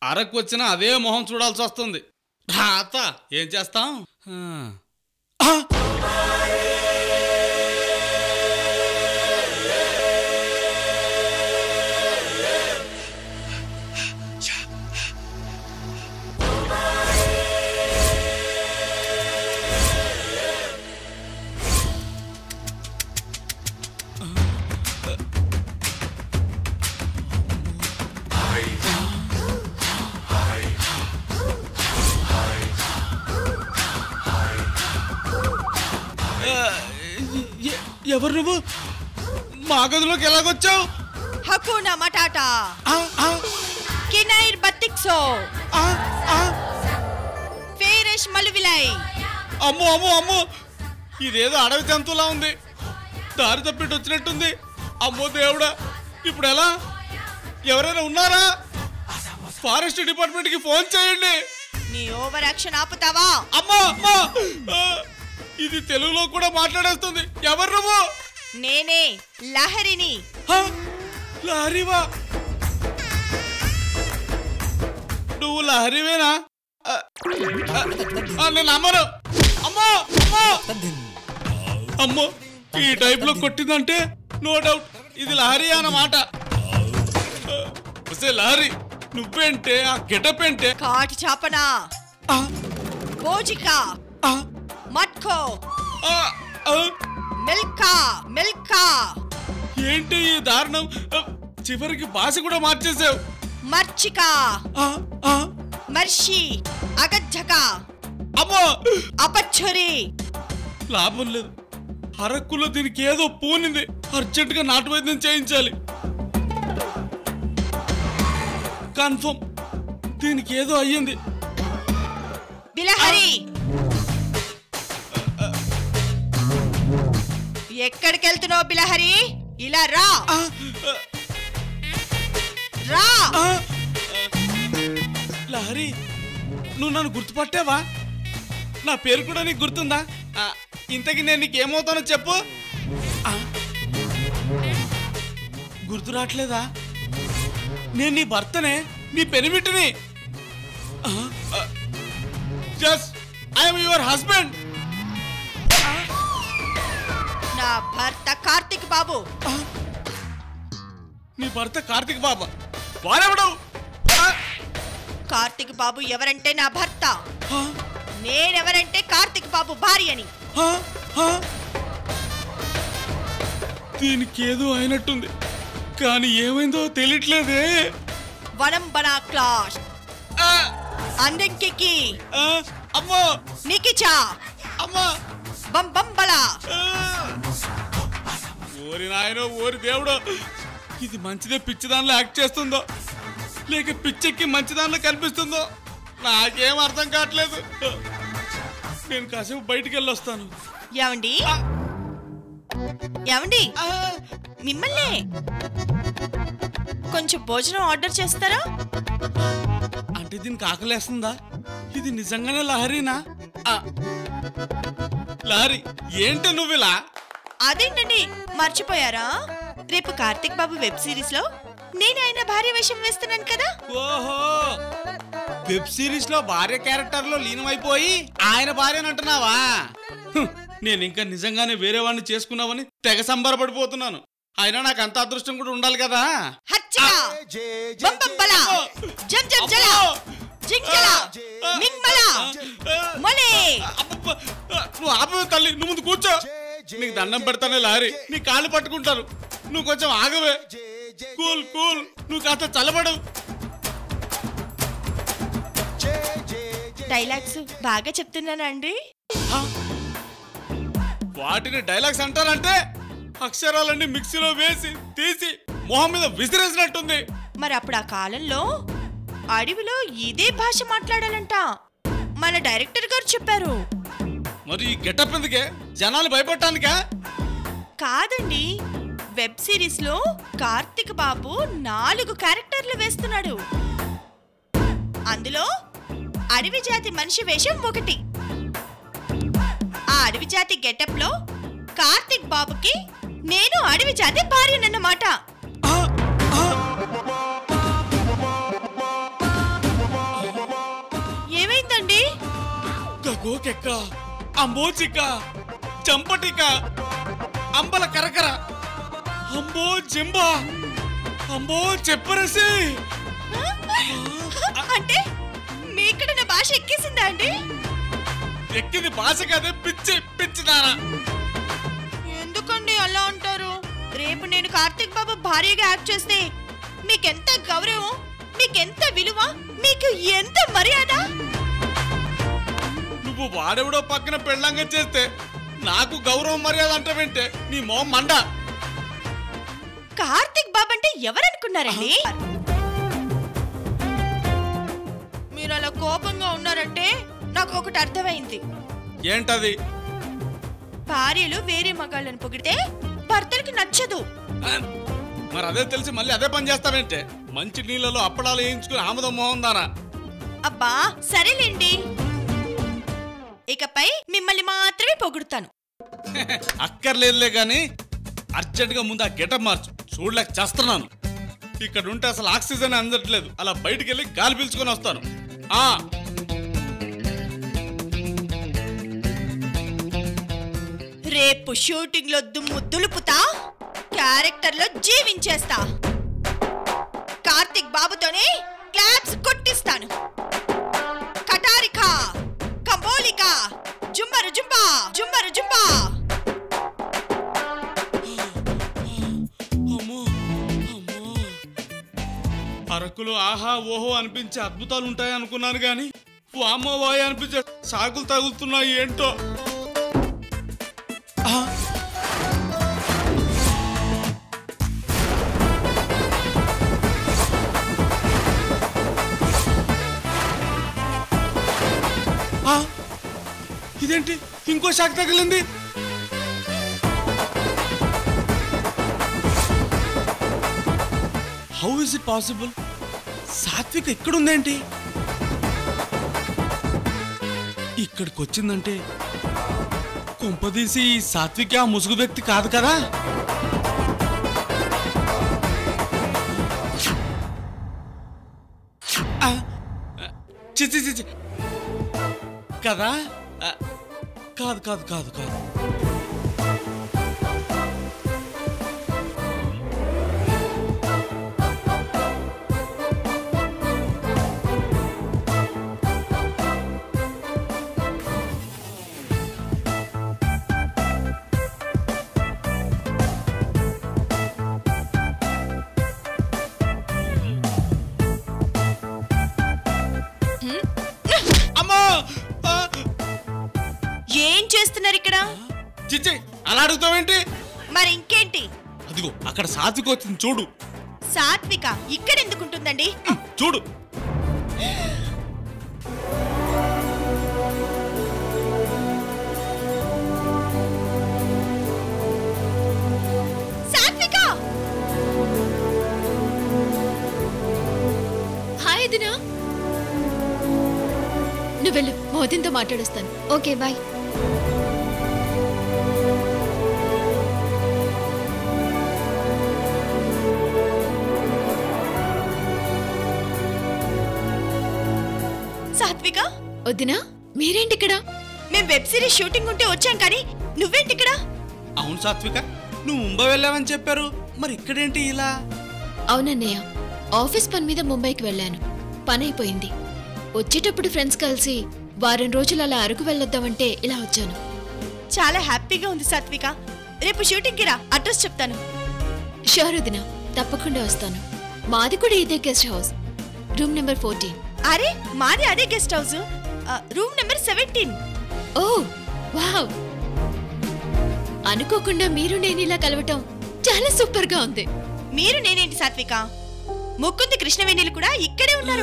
అరకు వచ్చినా అదే మొహం చూడాల్సి వస్తుంది. రాత ఏం చేస్తాం? ఎవరు నువ్వు? మా గదిలోకి ఎలాగొచ్చావు? హకునా మటాటా కినైర్ బత్తిక్సో ఫేరెష్ మలువిలై. అమ్మో అమ్మో అమ్మో, ఇదేదో అడవి జంతువులా ఉంది. దారి తప్పిట్టు వచ్చినట్టుంది. అమ్మో దేవుడా, ఇప్పుడు ఎలా? ఎవరైనా ఉన్నారా? ఫారెస్ట్ డిపార్ట్మెంట్ కి ఫోన్ చేయండి. నీ ఓవర్ యాక్షన్ ఆపుతావా? అమ్మా అమ్మా, ఇది తెలుగులో కూడా మాట్లాడేస్తుంది. ఎవరు నువ్వు? నేనే లహరిని. లహరివా? నువ్వు లహరివేనా? నేను అమ్మను. అమ్మో అమ్మో అమ్మో, ఈ టైప్ లో కొట్టిందంటే నో డౌట్ ఇది లహరి అన్నమాట. లహరి, నువ్వేంటే? ఆ గెటప్ ఏంటే? కాటి చాపనా, బోజికా, మట్కో, మిల్కా మిల్కా. ఏంటి ఈ దారుణం? చివరికి భాష కూడా మార్చేసావు. మర్చికా, మర్షి, అగజ్జకా, అమ్మో అపచ్చురి. లాభం లేదు. అరక్కులో దీనికి ఏదో పూనింది. అర్జెంట్ గా నాటు వైద్యం చేయించాలి. కన్ఫర్మ్ దీనికి ఏదో అయ్యింది. బిలహరి, ఎక్కడికి వెళ్తున్నావు బిలహరి? ఇలా రా రా. లహరి, నువ్వు నన్ను గుర్తుపట్టావా? నా పేరు కూడా నీకు గుర్తుందా? ఇంతకీ నేను నీకేమవుతానో చెప్పు. గుర్తు రావట్లేదా? నేను నీ భర్తనే, నీ పెనిమిటిని. Just I'm your husband. నా భర్త కార్తిక్ బాబు. నీ భర్త కార్తిక్ బాబా? వాడెవడు? కార్తిక్ బాబు ఎవరంటే నా భర్త, నేనెవరంటే కార్తిక్ బాబు భార్యని. దీనికి ఏదో అయినట్టుంది, కానీ ఏమైందో తెలియట్లేదే. వనం బనా క్లాష్ అందెంకి అమ్మో నికిచా అమ్మా బంబంబలా. ఓరి నాయనో, ఓరి దేవుడో, ఇది మంచిదే పిచ్చిదానిలో యాక్ట్ చేస్తుందో లేక పిచ్చెక్కి మంచిదానిలో కనిపిస్తుందో నాకేం అర్థం కావట్లేదు. నేను కాసేపు బయటికి వెళ్ళొస్తాను. ఏమండి ఏమండి, మిమ్మల్ని కొంచెం భోజనం ఆర్డర్ చేస్తారా? అంటే దీనికి ఆకలేస్తుందా? ఇది నిజంగానే లహరినా? లహరి, ఏంటి నువ్వు ఇలా? అదేంటండి, మర్చిపోయారా? రేపు కార్తిక్ బాబు వెబ్ సిరీస్ లో నేను ఆయన భార్య వేషం వేస్తున్నాను కదా. ఓహో, వెబ్ సిరీస్ లో భార్య క్యారెక్టర్ లో లీనమైపోయి ఆయన భార్యని అంటున్నావా? నేను ఇంకా నిజంగానే వేరే వాడిని చేసుకున్నావని తెగ సంబరపడిపోతున్నాను. అయినా నాకు అంత అదృష్టం కూడా ఉండాలి కదా. నువ్వు ఆపవే తల్లి, నువ్వు ముందు కూర్చో. నీకు దండం పెడతానే లహరి, నీ కాళ్ళు పట్టుకుంటారు. నువ్వు కొంచెం ఆగవే. కూల్ కూల్, నువ్వు కాస్త చల్లబడవు. డైలాగ్స్ బాగా చెప్తున్నానా అండి? వాటిని డైలాగ్స్ అంటారంటే అక్షరాలన్నీ మిక్సీలో వేసి తీసి మొహం మీద విసిరేసినట్టుంది. మరి అప్పుడు ఆ కాలంలో అడవిలో ఇదే భాష మాట్లాడాలంట మన డైరెక్టర్ గారు చెప్పారు. మరి ఈ గెటప్ ఎందుకే? జనాలు భయపడటానికా? కాదండి, వెబ్ సిరీస్ లో కార్తిక్ బాబు 4 క్యారెక్టర్లు వేస్తున్నాడు. అందులో అడవి జాతి మనిషి వేషం ఒకటి. ఆ అడవి జాతి గెటప్ లో కార్తిక్ బాబుకి నేను అడవి జాతి భార్యనన్నమాట. అంబోకెక్క, అంబోచిక్క, చంపటిక, అంబల కరకర, అంబో జింబ, అంబో చెప్పరసి. అంటే మీక్కడ నా భాష ఎక్కేసిందా అండి? ఎక్కింది భాష కదే, పిచ్చి పిచ్చిదానా. ఎందుకండి అలా అంటారు? రేపు నేను కార్తీక్ బాబు భార్యగా యాక్ట్ చేస్తే మీకెంత గౌరవం, మీకెంత విలువ, మీకు ఎంత మర్యాద. నువ్వు వాడెవడో పక్కన పెళ్ళంగా చేస్తే నాకు గౌరవం మర్యాద అంటావేంటే? నీ మొహం మండ. కార్తీక్ బాబు అంటే ఎవరనుకున్నారండి? మీరు అలా కోపంగా ఉన్నారంటే నాకు ఒకటి అర్థమైంది. ఏంటది? భార్యలు వేరే మగాళ్ళని పొగిడితే భర్తలకి నచ్చదు. మరి అదే తెలిసి మళ్ళీ అదే పని చేస్తావేంటే? మంచి నీళ్ళలో అప్పడాలు వేయించుకుని ఆముదం మోహన్ దానా. అబ్బా సరేలేండి, ఇకపై మిమ్మల్ని మాత్రమే పొగుడుతాను. అక్కర్లేదులే గాని అర్జెంటుగా ముందు ఆ గెటప్ మార్చు, చూడలేక చేస్తున్నాను. ఇక్కడ ఉంటే అసలు ఆక్సిజన్ అందట్లేదు. అలా బయటికి వెళ్ళి గాలి పీల్చుకొని వస్తాను. రేపు షూటింగ్ లో దుమ్ము దులుపుతా, క్యారెక్టర్ లో జీవించేస్తా. కార్తీక్ బాబుతోనే క్లాప్స్ కొట్టిస్తాను. కటారిక, కంబోలిక, జుంబరు జుంబా, జుంబరు జుంబా. అరకులో ఆహా ఓహో అనిపించే అద్భుతాలు ఉంటాయి అనుకున్నాను గాని వామో వాయ్ అనిపించే సాకులు తగులుతున్నాయి ఏంటో. ఇదేంటి ఇంకో షాక్ తగిలింది? How is it possible? Sathvik ఎక్కడుందేంటి? ఇక్కడికి వచ్చిందంటే కొంపదీసి సాత్విక్ ఆ ముసుగు వ్యక్తి కాదు కదా? చిచి చిచి కదా? కాదు కాదు కాదు కాదు. ఏం చేస్తున్నారు ఇక్కడ? చిచ్చి అలా అడుగుతావేంటి? మరి ఇంకేంటి? అదిగో అక్కడ సాత్విక వచ్చింది చూడు. సాత్విక ఇక్కడ ఎందుకుంటుందండి? చూడు. సాత్విక! హాయ్ దినా, నువ్వు వెళ్ళు, మోదీన్తో మాట్లాడొస్తాను. Okay bye. సాత్విక, వదినా మీరేంటి ఇక్కడ? మేము వెబ్ సిరీస్ షూటింగ్ ఉంటే వచ్చాం, కానీ నువ్వేంటి ఇక్కడ? అవును సాత్విక, నువ్వు ముంబై వెళ్ళావని చెప్పారు, మరి ఇక్కడేంటి ఇలా? అవునన్నయ్య, ఆఫీస్ పని మీద ముంబైకి వెళ్ళాను. పని అయిపోయింది. వచ్చేటప్పుడు ఫ్రెండ్స్ కలిసి వారం రోజులు అలా అరకు వెళ్ళొద్దామంటే ఇలా వచ్చాను. చాలా హ్యాపీగా ఉంది సాత్విక. రేపు షూటింగ్కి రా, అడ్రస్ చెప్తాను. షూర్ వదినా, తప్పకుండా వస్తాను. మాది కూడా ఇదే గెస్ట్ హౌస్, రూమ్ నెంబర్ 14. అరే మాది అదే guest house, room number 17. Oh wow, అనుకోకుండా మీరు నేను ఇలా కలవటం చాలా సూపర్ గా ఉంది. మీరు నేనేంటి సాత్విక, ముక్కుంది కృష్ణవేణిలు కూడా ఇక్కడే ఉన్నారు.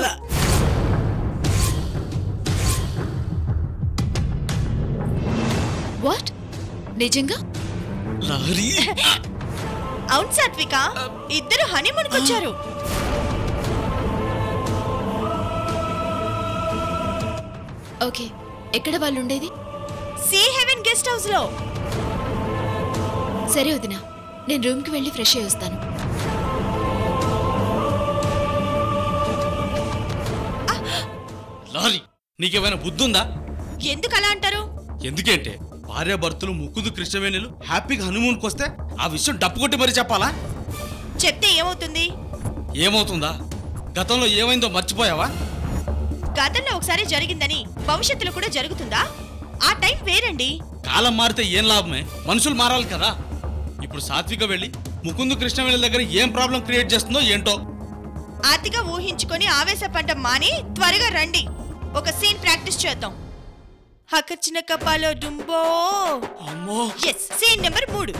వాట్, నిజంగా? లహరి అవును సాత్విక, ఇద్దరు హనీమూన్కి వచ్చారు. ఓకే, ఎక్కడ వాళ్ళు ఉండేది? సీ హెవెన్ గెస్ట్ హౌస్ లో. సరే వదినా, నేను రూమ్ కి వెళ్ళి ఫ్రెష్ అయ్యి వస్తాను. లహరి, నీకేమైనా బుద్ధుందా? ఎందుకు అలా అంటారు? ఎందుకంటే భార్యాభర్తలు ముకుందు కృష్ణవేణులు హ్యాపీగా హనీమూన్కి వస్తే ఆ విషయం డప్పు కొట్టి మరీ చెప్పాలా? చెప్తే ఏమవుతుంది? ఏమవుతుందా? గతంలో ఏమైందో మర్చిపోయావా? గతంలో ఒకసారి జరిగిందని భవిష్యత్తులో కూడా జరుగుతుందా? ఆ టైం వేరండి. కాలం మారితే ఏం లాభమే, మనుషులు మారాలి కదా. ఇప్పుడు సాత్విక వెళ్ళి ముకుందు కృష్ణవేణుల దగ్గర ఏం ప్రాబ్లం క్రియేట్ చేస్తుందో ఏంటో. అతిగా ఊహించుకొని ఆవేశపడ్డం మాని త్వరగా రండి, ఒక సీన్ ప్రాక్టీస్ చేద్దాం. హకచిన కపాలో డుంబో. అమ్మో, ఎస్, సీన్ నెంబర్ 3.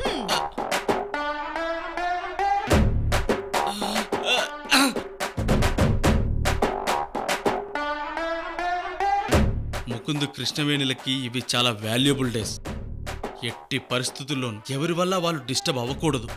ముకుందు కృష్ణవేణులకి ఇవి చాలా వాల్యుబుల్ డేస్. ఎట్టి పరిస్థితుల్లోనూ ఎవరి వల్ల వాళ్ళు డిస్టర్బ్ అవ్వకూడదు.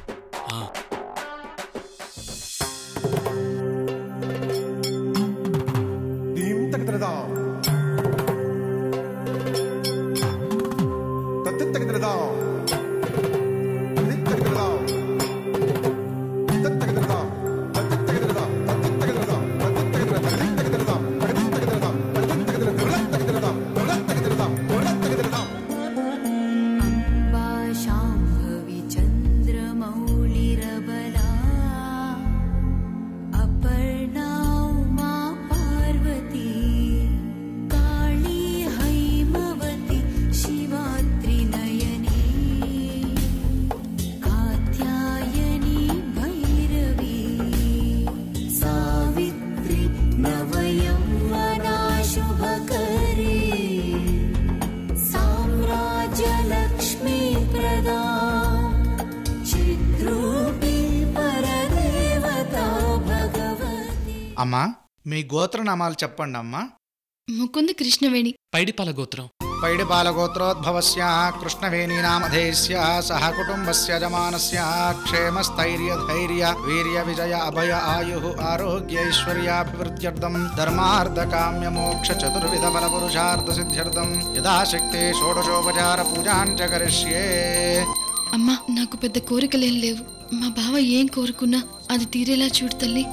అమ్మా, మీ గోత్రనామాలు చెప్పండి అమ్మా. ముకుంద కృష్ణవేణి. పైడిపాల గోత్రం. పైడిపాల గోత్రోద్భవస్య కృష్ణవేణీ నామధేయస్య సహ కుటుంబస్య యజమానస్య క్షేమస్థైర్య ధైర్య వీర్య విజయ అభయ ఆయుః ఆరోగ్య ఐశ్వర్యాభివృద్ధ్యర్థం ధర్మార్థ కామ్య మోక్ష చతుర్విధ ఫల పురుషార్థ సిద్ధ్యర్థం యథాశక్తి షోడశోపచార పూజాంచ కరిష్యే. అమ్మా, నాకు పెద్ద కోరికలేం లేవు. మా బావ ఏం కోరుకున్నా అది తీరేలా చూడు తల్లి.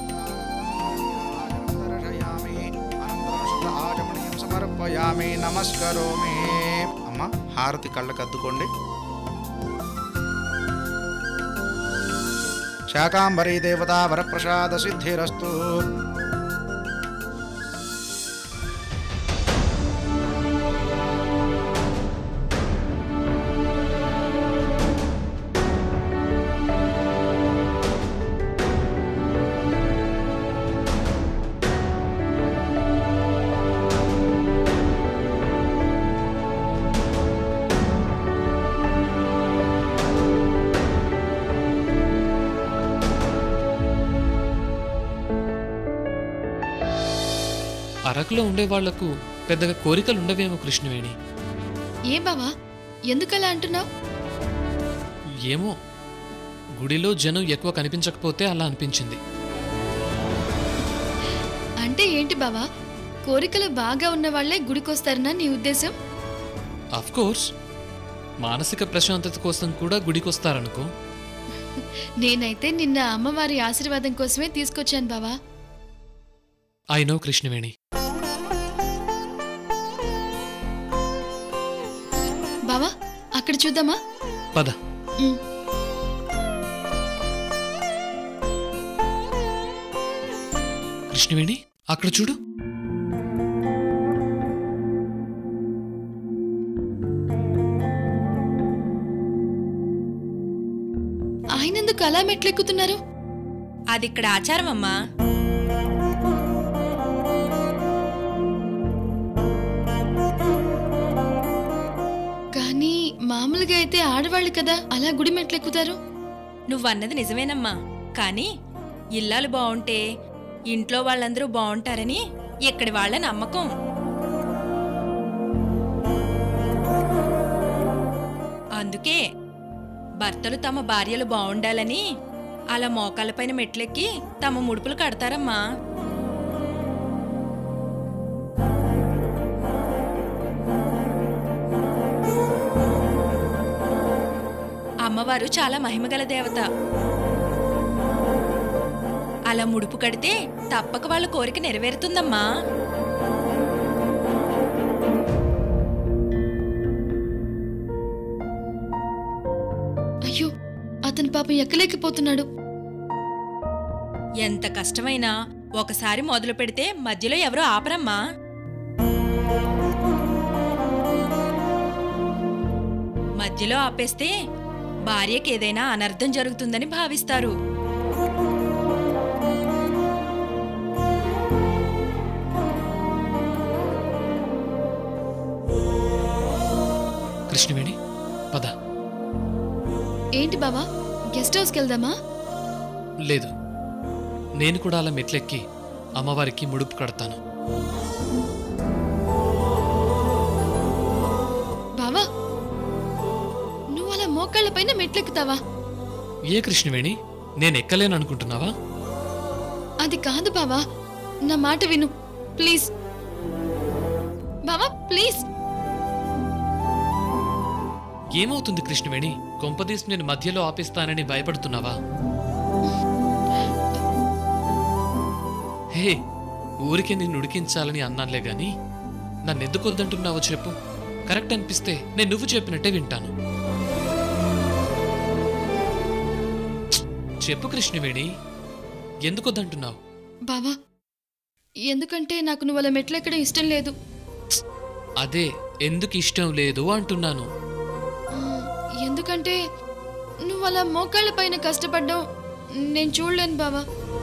సమర్పయామి, నమస్కరోమి. అమ్మ, హారతి కళ్ళకు అద్దుకోండి. శాకాంబరీ దేవతా వరప్రసాద సిద్ధిరస్తు. అరకులో ఉండే వాళ్లకు పెద్దగా కోరికలు ఉండవేమో కృష్ణవేణి. ఏ బావా, ఎందుకలా అంటున్నావు? ఏమో, గుడిలో జనం ఎక్కువ కనిపించకపోతే అలా అనిపించింది. అంటే ఏంటి బావా, కోరికలు బాగా ఉన్న వాళ్లే గుడికొస్తారనా నీ ఉద్దేశం? ఆఫ్ కోర్స్, మానసిక ప్రశాంతత కోసం కూడా గుడికొస్తారనుకో. నేనైతే నిన్న అమ్మవారి ఆశీర్వాదం కోసమే తీసుకొచ్చాను బావా. I know Krishnaveni. బావా, అక్కడ చూద్దామా? పద. కృష్ణవేణి, అక్కడ చూడు. ఆయనెందుకు అలా మెట్లెక్కుతున్నారు? అది ఇక్కడ ఆచారం అమ్మా. కానీ మామూలుగా అయితే ఆడవాళ్ళు కదా అలా గుడి మెట్లెక్కుతారు. నువ్వన్నది నిజమేనమ్మా, కానీ ఇల్లాలు బావుంటే ఇంట్లో వాళ్ళందరూ బావుంటారని ఇక్కడి వాళ్ళ నమ్మకం. అందుకే భర్తలు తమ భార్యలు బావుండాలని అలా మోకాళ్ళపైన మెట్లెక్కి తమ ముడుపులు కడతారమ్మా. అమ్మవారు చాలా మహిమగల దేవత. అలా ముడుపు కడితే తప్పక వాళ్ళ కోరిక నెరవేరుతుందమ్మా. అతని పాపం ఎక్కలేకపోతున్నాడు. ఎంత కష్టమైనా ఒకసారి మొదలు పెడితే మధ్యలో ఎవరో ఆపరమ్మా. మధ్యలో ఆపేస్తే భార్యకి ఏదైనా అనర్థం జరుగుతుందని భావిస్తారు. కృష్ణవేణి పద. ఏంటి బావా, గెస్ట్ హౌస్కి వెళ్దామా? లేదు, నేను కూడా అలా మెట్లెక్కి అమ్మవారికి ముడుపు కడతాను. బావా, నువ్వు అలా మోకాళ్ళ పైన మెట్లెక్కుతావా? ఏ కృష్ణవేణి, నేను ఎక్కలేను అనుకుంటున్నావా? అది కాదు బావా, నా మాట విను ప్లీజ్. బావా ప్లీజ్. ఏమవుతుంది కృష్ణవేణి? కొంపదీసి నేను మధ్యలో ఆపేస్తానని భయపడుతున్నావా? హే, ఊరికే నిన్ను ఉడికించాలని అన్నానులే గాని నన్నెందుకు వద్దంటున్నావో చెప్పు. కరెక్ట్ అనిపిస్తే నేను నువ్వు చెప్పినట్టే వింటాను. చెప్పు కృష్ణవేణి, ఎందుకు వద్దంటున్నావు? బావా, ఎందుకంటే నాకు నువ్వు అలా మెట్లెక్కడం ఇష్టం లేదు. అదే ఎందుకు ఇష్టం లేదు అంటున్నాను. ఎందుకంటే నువ్వు అలా మోకాళ్ళ పైన కష్టపడ్డం నేను చూడలేను బావా.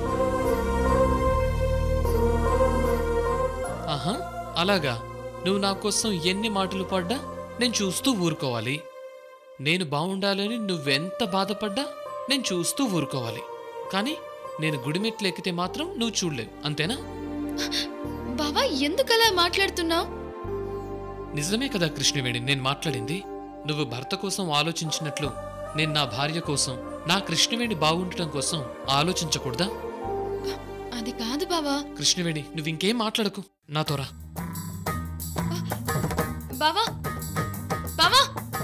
ఆహా, అలాగా? నువ్వు నా కోసం ఎన్ని మాటలు పడ్డా నేను చూస్తూ ఊరుకోవాలి. నేను బాగుండాలని నువ్వెంత బాధపడ్డా నేను చూస్తూ ఊరుకోవాలి. కానీ నేను గుడిమెట్లు ఎక్కితే మాత్రం నువ్వు చూడలేవు, అంతేనా? బావా, ఎందుకలా మాట్లాడుతున్నావు? నిజమే కదా కృష్ణవేణి నేను మాట్లాడింది. నువ్వు భర్త కోసం ఆలోచించినట్లు నేను నా భార్య కోసం, నా కృష్ణవేణి బాగుండటం కోసం ఆలోచించకూడదా? అది కాదు బావా. కృష్ణవేణి, నువ్వింకేం మాట్లాడకు, నాతోరా. బావా, బావా,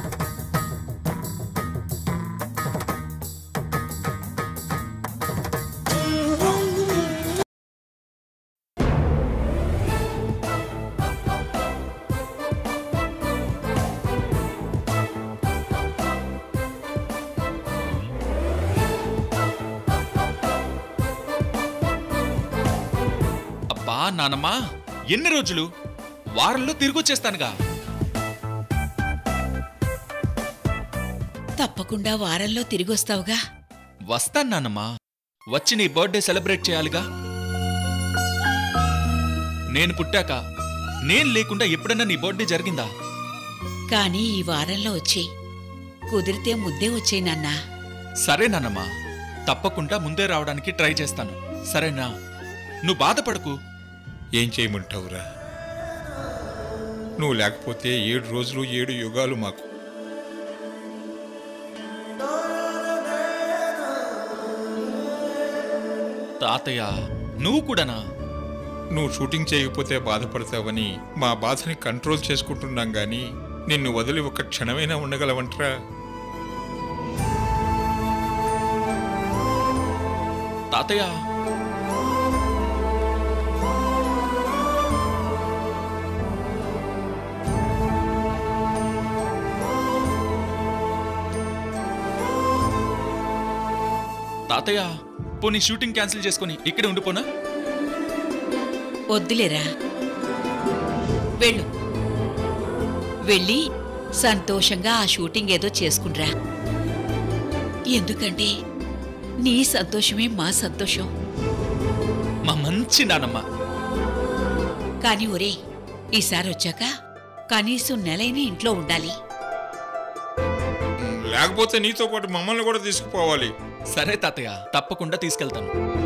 అబ్బా నానమ్మా, ఎన్ని రోజులు? వారంలో తిరిగొచ్చేస్తానుగా. తప్పకుండా వారంలో తిరిగొస్తావుగా? వస్తాను నానమ్మా. వచ్చి నీ బర్త్డే సెలబ్రేట్ చేయాలిగా. నేను పుట్టాక నేను లేకుండా ఎప్పుడన్నా నీ బర్త్డే జరిగిందా? కానీ ఈ వారంలో వచ్చి కుదిరితే ముద్దే వచ్చేయి నాన్నా. సరే నానమ్మా, తప్పకుండా ముందే రావడానికి ట్రై చేస్తాను. సరేనా? నువ్వు బాధపడకు. ఏం చేయమంటావురా? నువ్వు లేకపోతే 7 రోజులు 7 యుగాలు మాకు. తాతయ్య, నువ్వు కూడానా? నువ్వు షూటింగ్ చేయకపోతే బాధపడతావని మా బాధని కంట్రోల్ చేసుకుంటున్నాం గాని నిన్ను వదిలి ఒక్క క్షణమైనా ఉండగలవంటరా? తాతయ్య, తాతయ్య, పోనీ షూటింగ్ క్యాన్సిల్ చేసుకుని ఇక్కడే ఉండిపోనా? వద్దులేరా, వెళ్ళు. వెళ్ళి సంతోషంగా ఆ షూటింగ్ ఏదో చేసుకుండ్రా. ఎందుకంటే నీ సంతోషమే మా సంతోషం. మా మంచి నానమ్మ. కానీ ఒరే, ఈసారి వచ్చాక కనీసం నెలైనా ఇంట్లో ఉండాలి. లేకపోతే నీతో పాటు మమ్మల్ని కూడా తీసుకుపోవాలి. సరే తాతయ్య, తప్పకుండా తీసుకెళ్తాను.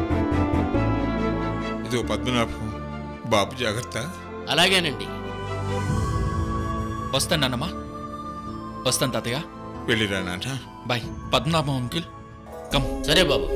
ఇదో పద్మనాభం, బాబు జాగ్రత్త. అలాగేనండి. వస్తాను నాన్నమ్మా. వస్తాను తాతయ్య. వెళ్ళిరా నాన్న. బాయ్. Padmanabham uncle, come. సరే బాబు.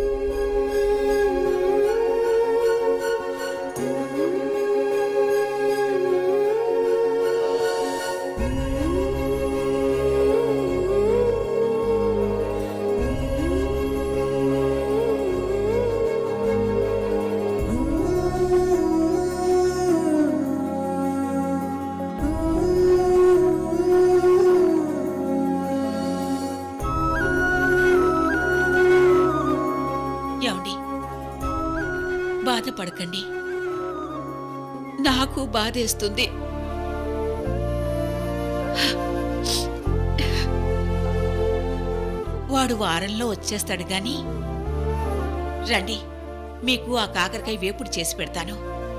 బాధపడకండి. నాకు బాధేస్తుంది. వాడు వారంలో వచ్చేస్తాడు గాని రండి, మీకు ఆ కాకరకాయ వేపుడు చేసి పెడతాను.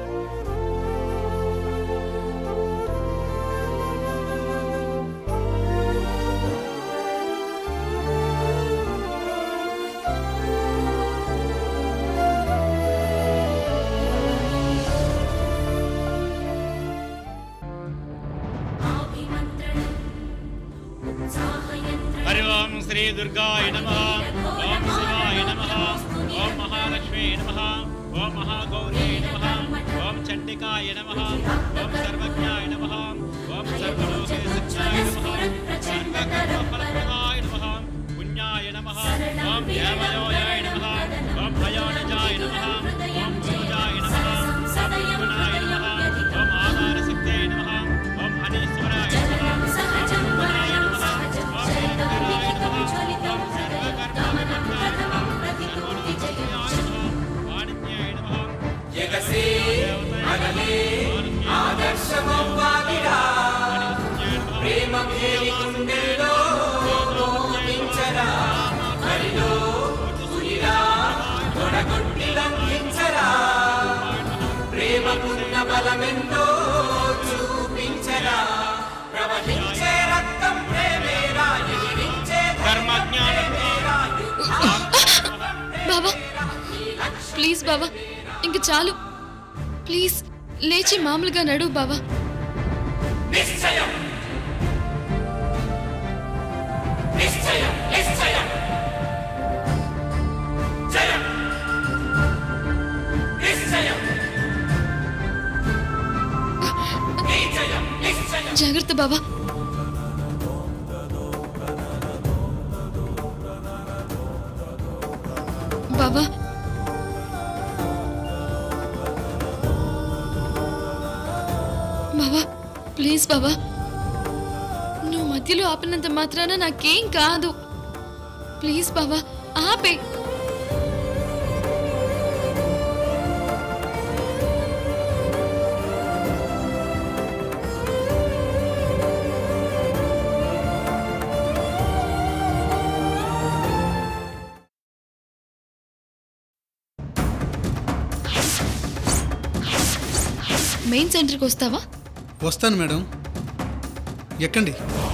హరి ఓం శ్రీ దుర్గాయ నమః, ఓం శివాయ నమః, ఓం మహాలక్ష్మీ నమః, ఓం మహాగౌరీ నమః, ఓం చండికాయ నమః, ఓం సర్వజ్ఞాయ నమః, ఓం సర్వలోకేశజ్ఞాయ నమః, సర్వకర్మఫలప్రదాయ నమః, పుణ్యాయ నమః, ఓం దేవయోయాయ నమః, ఓం భయానజాయ నమః, ఓం భోజాయ నమః, ఓం గుణాయ నమః, ఓం ఆధారశక్తయ నమః, ఓం హనీశ్వరాయ నమః, ఓం గుణాయ నమః, ఓం నిరంతరాయ నమః, ఓం సర్వకర్మవివర్తాయ నమః, సర్వలోకప్రియాయ నమః, వాణిజ్యాయ నమః, జగసే అగలే ఆదర్శమవ్వాగిరా ప్రేమ మేలి కుండెలో మోహించరా హరిలో పులిరా తొడగొట్టి లంఘించరా ప్రేమకున్న బలమెందో చూపించరా ప్రవహించే రక్తం ప్రేమేరా ఎగిరించే కర్మజ్ఞానం బాబా ప్లీజ్ బాబా ఇంక చాలు, ప్లీజ్ లేచి మామూలుగా నడు బాబా. నిశ్చయం నిశ్చయం నిశ్చయం జయం నిశ్చయం నిశ్చయం నిశ్చయం. జాగ్రత్త బాబా. బాబా బాబా ప్లీజ్ బాబా, నువ్వు మధ్యలో ఆపినంత మాత్రాన నాకేం కాదు. ప్లీజ్ బాబా ఆపే. మెయిన్ సెంటర్కి వస్తావా? వస్తాను మేడం, ఎక్కండి.